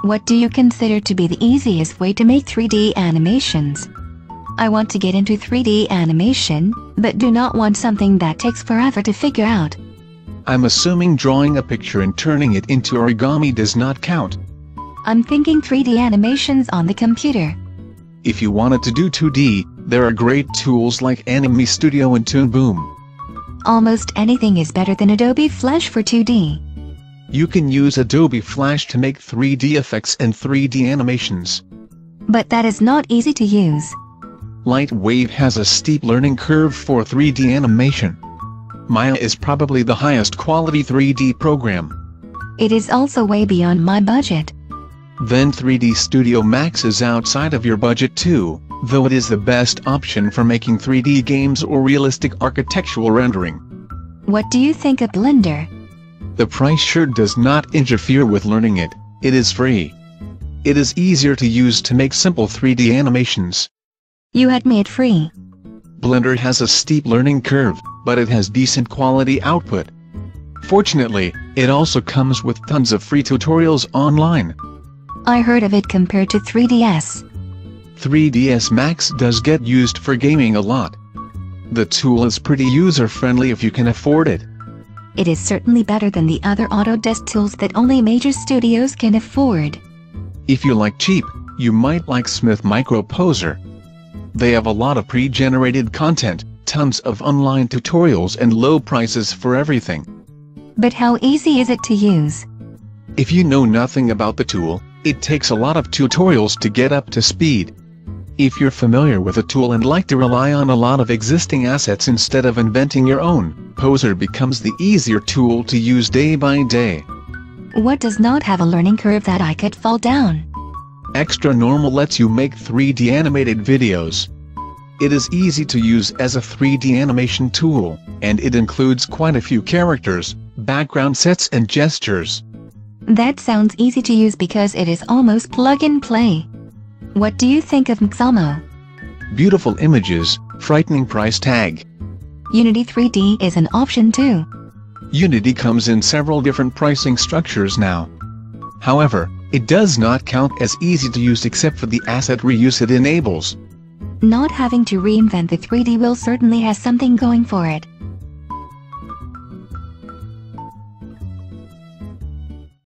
What do you consider to be the easiest way to make 3D animations? I want to get into 3D animation, but do not want something that takes forever to figure out. I'm assuming drawing a picture and turning it into origami does not count. I'm thinking 3D animations on the computer. If you wanted to do 2D, there are great tools like Anime Studio and Toon. Almost anything is better than Adobe Flash for 2D. You can use Adobe Flash to make 3D effects and 3D animations. But that is not easy to use. Lightwave has a steep learning curve for 3D animation. Maya is probably the highest quality 3D program. It is also way beyond my budget. Then 3D Studio Max is outside of your budget too, though it is the best option for making 3D games or realistic architectural rendering. What do you think of Blender? The price sure does not interfere with learning it. It is free. It is easier to use to make simple 3D animations. You had made free. Blender has a steep learning curve, but it has decent quality output. Fortunately, it also comes with tons of free tutorials online. I heard of it compared to 3DS. 3ds Max does get used for gaming a lot. The tool is pretty user-friendly if you can afford it. It is certainly better than the other Autodesk tools that only major studios can afford. If you like cheap, you might like Smith Micro Poser. They have a lot of pre-generated content, tons of online tutorials and low prices for everything. But how easy is it to use? If you know nothing about the tool, it takes a lot of tutorials to get up to speed. If you're familiar with a tool and like to rely on a lot of existing assets instead of inventing your own, Poser becomes the easier tool to use day by day. What does not have a learning curve that I could fall down? Extra Normal lets you make 3D animated videos. It is easy to use as a 3D animation tool, and it includes quite a few characters, background sets and gestures. That sounds easy to use because it is almost plug and play. What do you think of Mxamo? Beautiful images, frightening price tag. Unity 3D is an option too. Unity comes in several different pricing structures now. However, it does not count as easy to use except for the asset reuse it enables. Not having to reinvent the 3D wheel certainly has something going for it.